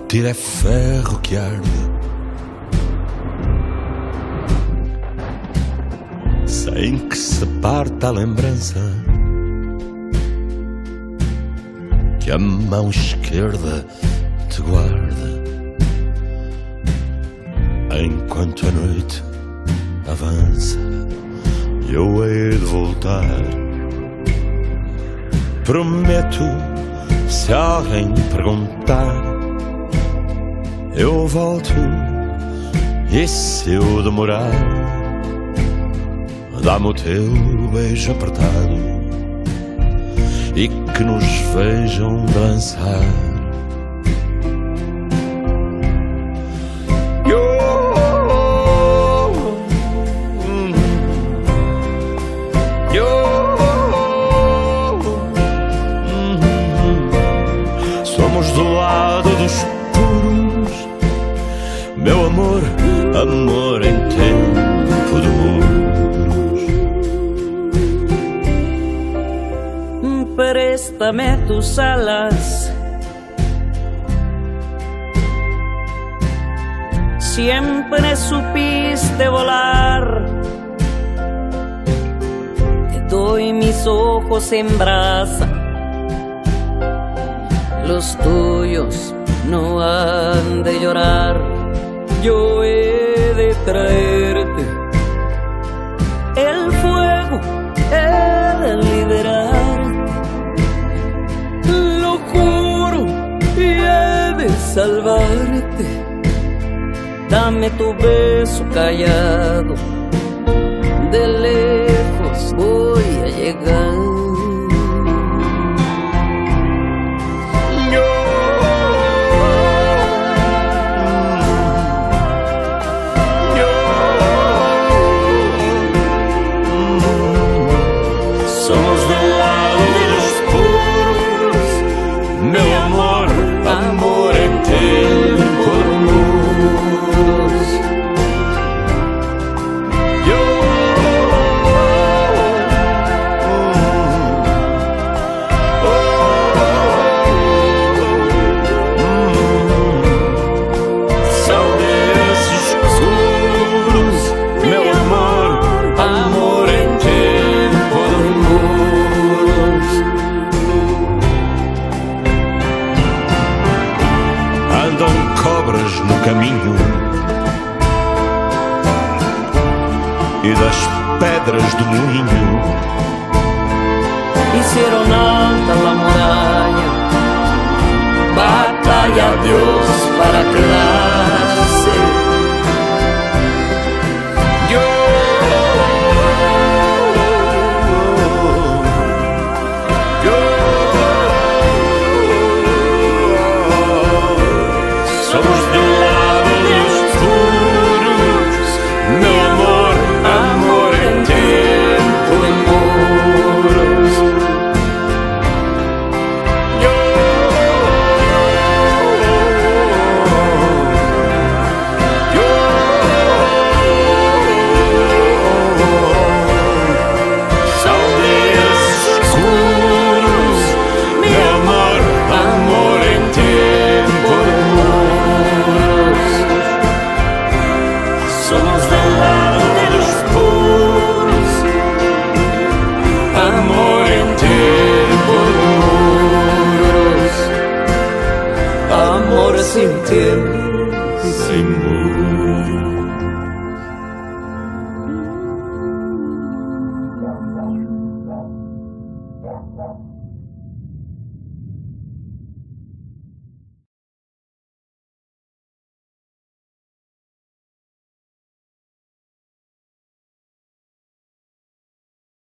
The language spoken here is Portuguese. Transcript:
mentir é ferro que arde, sem que se parta a lembrança que a mão esquerda te guarda, enquanto a noite avança e eu hei de voltar. Prometo, se alguém perguntar, eu volto. E se eu demorar, dá-me o teu beijo apertado e que nos vejam dançar. Somos do lado dos puros, meu amor, amor em tempo de muros. Préstame tus alas, siempre supiste volar. Te doy mis ojos en brasa, los tuyos no han de llorar. Yo he de traerte el fuego, he de liberarte, lo juro, y he de salvarte. Dame tu beso callado, de lejos voy a llegar. Somos do lado dos puros, meu amor, amor em tempo de muros. São desses escuros, meu amor, amor em tempo de muros. Andam cobras no caminho e das pedras do moinho Hicieron alta la muralla, batalla a Dios para quedarse. Somos do lado dos puros, meu amor, amor em tempo de muros. São desses escuros, meu amor, amor em tempo de muros. Somos do lado dos puros, amor em tempo de muros. Amor sin tiempo